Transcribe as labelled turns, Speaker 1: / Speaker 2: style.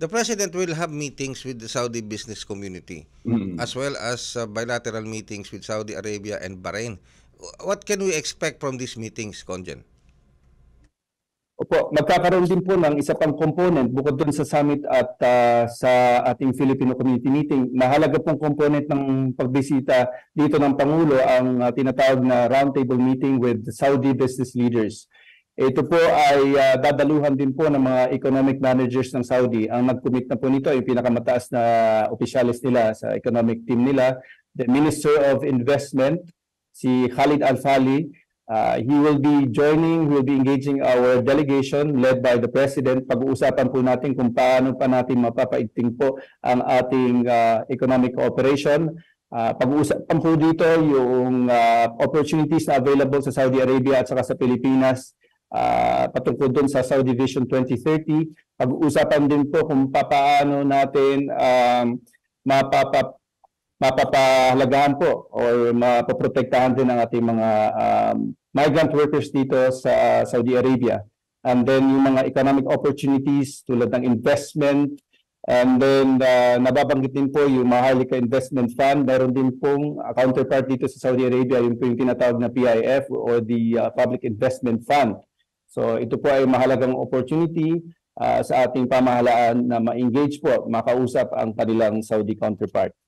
Speaker 1: the President will have meetings with the Saudi business community as well as bilateral meetings with Saudi Arabia and Bahrain. What can we expect from these meetings, Conjen?
Speaker 2: Opo, magkakaroon din po ng isa pang component bukod dun sa summit at sa ating Filipino community meeting. Mahalaga pong component ng pagbisita dito ng Pangulo ang tinatawag na roundtable meeting with Saudi business leaders. Ito po ay dadaluhan din po ng mga economic managers ng Saudi. Ang nag-commit na po nito ay pinakamataas na opisyalis nila sa economic team nila, the Minister of Investment, si Khalid Al-Fali. He will be engaging our delegation led by the President. Pag-uusapan po natin kung paano pa natin mapapaigting po ang ating economic cooperation. Pag-uusapan po dito yung opportunities na available sa Saudi Arabia at saka sa Pilipinas patungkol dun sa Saudi Vision 2030. Pag-uusapan din po kung paano natin mapapahalagahan po or mapoprotektahan din ang ating mga migrant workers dito sa Saudi Arabia. And then yung mga economic opportunities tulad ng investment, and then nababanggit din po yung Maharlika Investment Fund. Meron din pong counterpart dito sa Saudi Arabia, yung po yung tinatawag na PIF or the Public Investment Fund. So ito po ay mahalagang opportunity sa ating pamahalaan na ma-engage po, makausap ang kanilang Saudi counterpart.